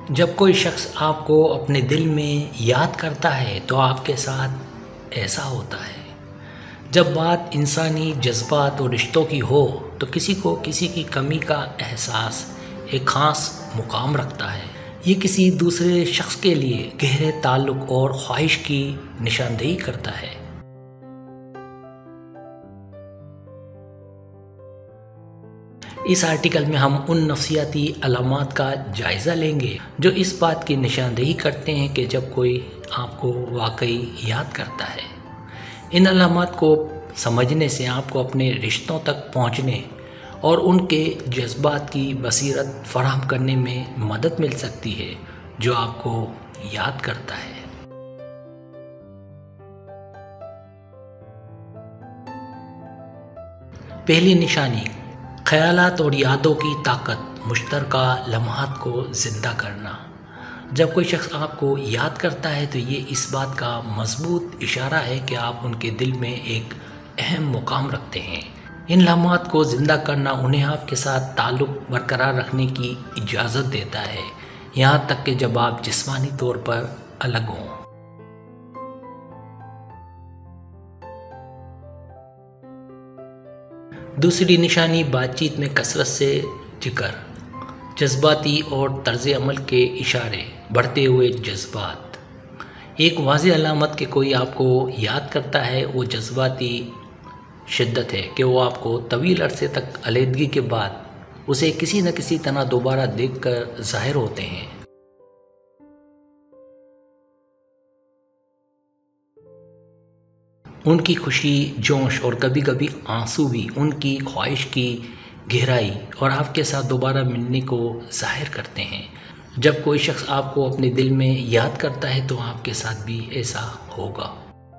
جب کوئی شخص آپ کو اپنے دل میں یاد کرتا ہے تو آپ کے ساتھ ایسا ہوتا ہے۔ جب بات انسانی جذبات اور رشتوں کی ہو تو کسی کو کسی کی کمی کا احساس ایک خاص مقام رکھتا ہے۔ یہ کسی دوسرے شخص کے لیے گہرے تعلق اور خواہش کی نشاندہی کرتا ہے۔ اس آرٹیکل میں ہم ان نفسیاتی علامات کا جائزہ لیں گے جو اس بات کی نشاندہی کرتے ہیں کہ جب کوئی آپ کو واقعی یاد کرتا ہے۔ ان علامات کو سمجھنے سے آپ کو اپنے رشتوں تک پہنچنے اور ان کے جذبات کی بصیرت فراہم کرنے میں مدد مل سکتی ہے جو آپ کو یاد کرتا ہے۔ پہلی نشانی، خیالات اور یادوں کی طاقت، مشترکہ لمحات کو زندہ کرنا۔ جب کوئی شخص آپ کو یاد کرتا ہے تو یہ اس بات کا مضبوط اشارہ ہے کہ آپ ان کے دل میں ایک اہم مقام رکھتے ہیں۔ ان لمحات کو زندہ کرنا انہیں آپ کے ساتھ تعلق برقرار رکھنے کی اجازت دیتا ہے، یہاں تک کہ جب آپ جسمانی طور پر الگ ہوں۔ دوسری نشانی، بات چیت میں کثرت سے ذکر، جذباتی اور طرز عمل کے اشارے، بڑھتے ہوئے جذبات۔ ایک واضح علامت کہ کوئی آپ کو یاد کرتا ہے وہ جذباتی شدت ہے کہ وہ آپ کو طویل عرصے تک علیحدگی کے بعد اسے کسی نہ کسی طرح دوبارہ دیکھ کر ظاہر ہوتے ہیں۔ ان کی خوشی، جوش اور کبھی کبھی آنسو بھی ان کی خواہش کی گہرائی اور آپ کے ساتھ دوبارہ ملنے کو ظاہر کرتے ہیں۔ جب کوئی شخص آپ کو اپنے دل میں یاد کرتا ہے تو آپ کے ساتھ بھی ایسا ہوگا۔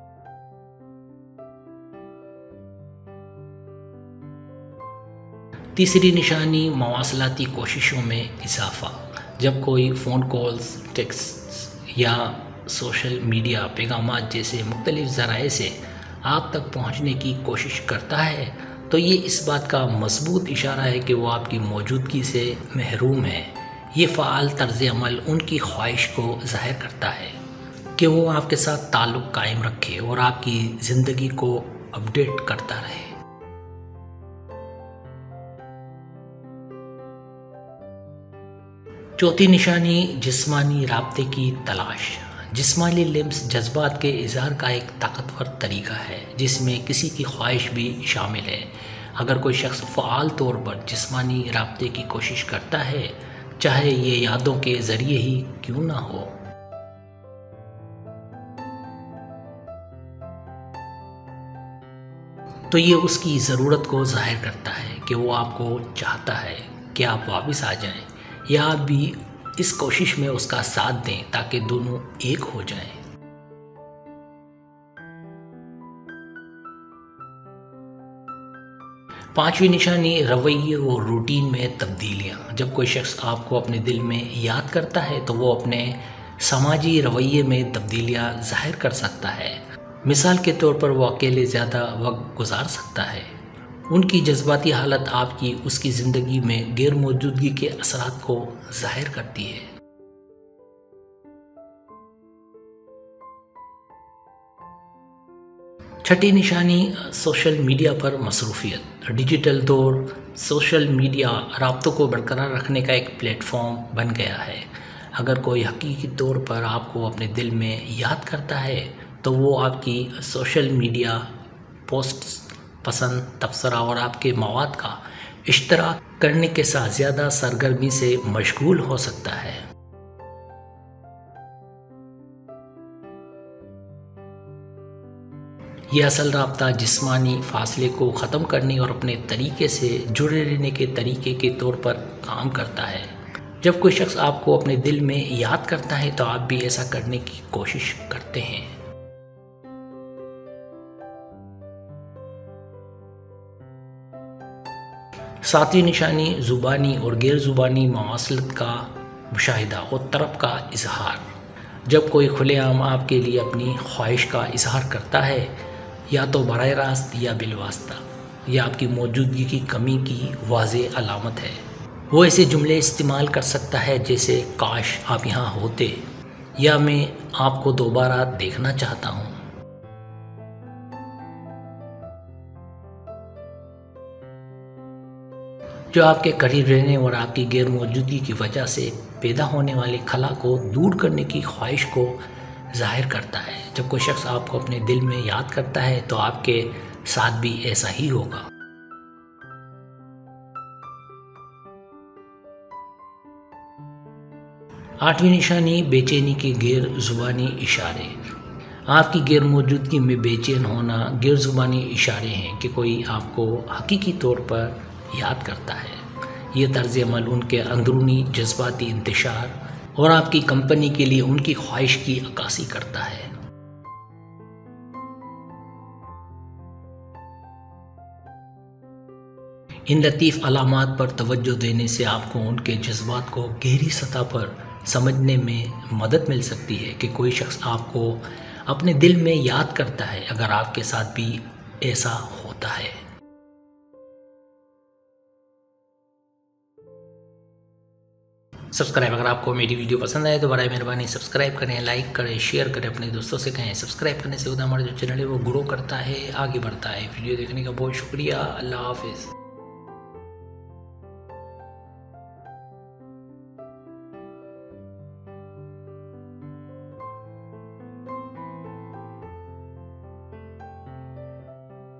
تیسری نشانی، مواصلاتی کوششوں میں اضافہ۔ جب کوئی فون کالز، ٹیکسٹ یا سوشل میڈیا پیغامات جیسے مختلف ذرائع سے آپ تک پہنچنے کی کوشش کرتا ہے تو یہ اس بات کا مضبوط اشارہ ہے کہ وہ آپ کی موجودگی سے محروم ہے۔ یہ فعال طرز عمل ان کی خواہش کو ظاہر کرتا ہے کہ وہ آپ کے ساتھ تعلق قائم رکھے اور آپ کی زندگی کو اپڈیٹ کرتا رہے۔ چوتھی نشانی، جسمانی رابطے کی تلاش۔ جسمانی لمس جذبات کے اظہار کا ایک طاقتور طریقہ ہے جس میں کسی کی خواہش بھی شامل ہے۔ اگر کوئی شخص فعال طور پر جسمانی رابطے کی کوشش کرتا ہے، چاہے یہ یادوں کے ذریعے ہی کیوں نہ ہو، تو یہ اس کی ضرورت کو ظاہر کرتا ہے کہ وہ آپ کو چاہتا ہے کہ آپ واپس آ جائیں یا آپ بھی اس کوشش میں اس کا ساتھ دیں تاکہ دونوں ایک ہو جائیں۔ پانچویں نشانی، رویے اور روٹین میں تبدیلیاں۔ جب کوئی شخص آپ کو اپنے دل میں یاد کرتا ہے تو وہ اپنے سماجی رویے میں تبدیلیاں ظاہر کر سکتا ہے۔ مثال کے طور پر وہ اکیلے زیادہ وقت گزار سکتا ہے۔ ان کی جذباتی حالت آپ کی اس کی زندگی میں غیر موجودگی کے اثرات کو ظاہر کرتی ہے۔ چھٹی نشانی، سوشل میڈیا پر مصروفیت۔ ڈیجیٹل دور سوشل میڈیا رابطوں کو برقرار رکھنے کا ایک پلیٹ فارم بن گیا ہے۔ اگر کوئی حقیقی طور پر آپ کو اپنے دل میں یاد کرتا ہے تو وہ آپ کی سوشل میڈیا پوسٹس، پسند، تبصرہ اور آپ کے مواد کا اشتراک کرنے کے ساتھ زیادہ سرگرمی سے مشغول ہو سکتا ہے۔ یہ اصل رابطہ جسمانی فاصلے کو ختم کرنے اور اپنے طریقے سے جڑے رہنے کے طریقے کے طور پر کام کرتا ہے۔ جب کوئی شخص آپ کو اپنے دل میں یاد کرتا ہے تو آپ بھی ایسا کرنے کی کوشش کرتے ہیں۔ ساتویں نشانی، زبانی اور غیر زبانی مواصلت کا مشاہدہ اور طلب کا اظہار۔ جب کوئی کھلے عام آپ کے لیے اپنی خواہش کا اظہار کرتا ہے، یا تو براہ راست یا بالواسطہ، یہ آپ کی موجودگی کی کمی کی واضح علامت ہے۔ وہ ایسے جملے استعمال کر سکتا ہے جیسے کاش آپ یہاں ہوتے یا میں آپ کو دوبارہ دیکھنا چاہتا ہوں۔ جو آپ کے قریب رہنے اور آپ کی غیر موجودگی کی وجہ سے پیدا ہونے والے خلا کو دور کرنے کی خواہش کو ظاہر کرتا ہے۔ جب کوئی شخص آپ کو اپنے دل میں یاد کرتا ہے تو آپ کے ساتھ بھی ایسا ہی ہوگا۔ 8ویں نشانی بے چینی کے غیر زبانی اشارے۔ آپ کی غیر موجودگی میں بے چین ہونا غیر زبانی اشارے ہیں کہ کوئی آپ کو حقیقی طور پر یاد کرتا ہے۔ یہ طرز عمل ان کے اندرونی جذباتی انتشار اور آپ کی کمپنی کے لیے ان کی خواہش کی عکاسی کرتا ہے۔ ان لطیف علامات پر توجہ دینے سے آپ کو ان کے جذبات کو گہری سطح پر سمجھنے میں مدد مل سکتی ہے کہ کوئی شخص آپ کو اپنے دل میں یاد کرتا ہے، اگر آپ کے ساتھ بھی ایسا ہوتا ہے۔ سبسکرائب، اگر آپ کو میری ویڈیو پسند آئے تو برائے مہربانی سبسکرائب کریں، لائک کریں، شیئر کریں، اپنے دوستوں سے کہیں۔ سبسکرائب کرنے سے ہمارا جو چینل ہے وہ گرو کرتا ہے، آگے بڑھتا ہے۔ ویڈیو دیکھنے کا بہت شکریہ۔ اللہ حافظ۔